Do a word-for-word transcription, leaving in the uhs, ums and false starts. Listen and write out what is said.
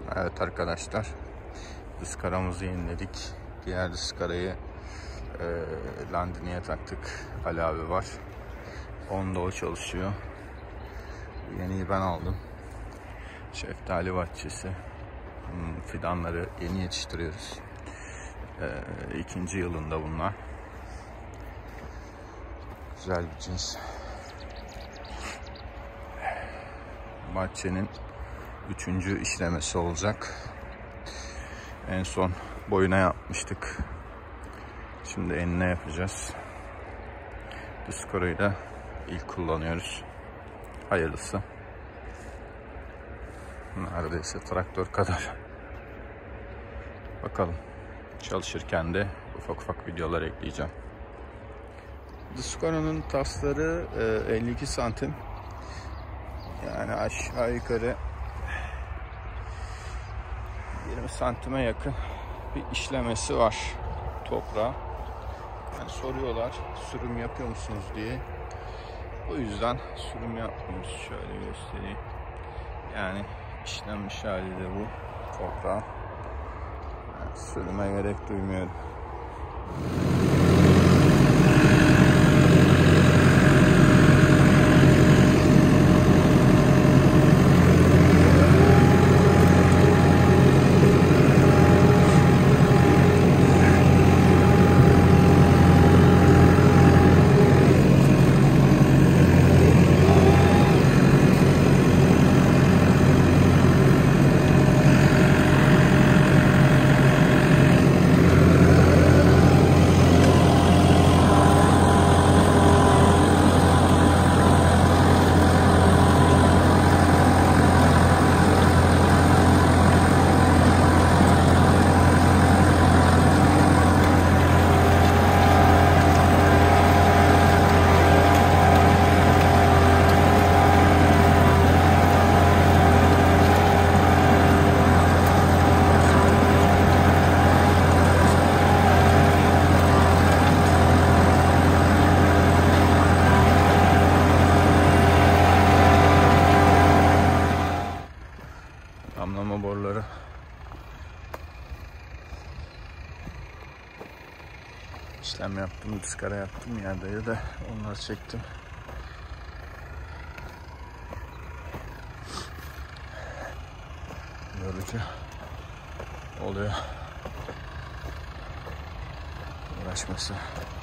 Evet arkadaşlar, ıskaramızı yeniledik. Diğer ıskarayı e, Landini'ye taktık. Ali abi var. Onda o çalışıyor. Yeniyi ben aldım. Şeftali bahçesi. Hmm, fidanları yeni yetiştiriyoruz. E, ikinci yılında bunlar. Güzel bir cins. Bahçenin üçüncü işlemesi olacak. En son boyuna yapmıştık. Şimdi enine yapacağız. Discoro'yu da ilk kullanıyoruz. Hayırlısı. Neredeyse traktör kadar. Bakalım. Çalışırken de ufak ufak videolar ekleyeceğim. Discoro'nun tasları elli iki santim. Yani aşağı yukarı yirmi santime yakın bir işlemesi var toprağa. Yani soruyorlar sürüm yapıyor musunuz diye. O yüzden sürüm yapmıyoruz. Şöyle göstereyim. Yani işlenmiş hali de bu toprağa. Yani sürüme gerek duymuyorum. Damlama boruları. İşlem yaptım, ıskara yaptım yerde de onları çektim. Yorucu oluyor uğraşması.